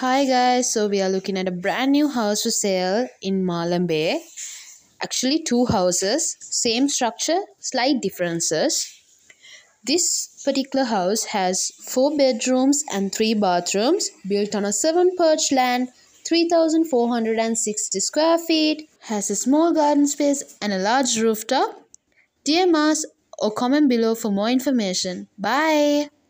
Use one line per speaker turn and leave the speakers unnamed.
Hi guys, so we are looking at a brand new house for sale in Malabe. Actually, two houses, same structure, slight differences. This particular house has 4 bedrooms and 3 bathrooms, built on a 7 perch land, 3,460 square feet, has a small garden space and a large rooftop. DM us or comment below for more information. Bye.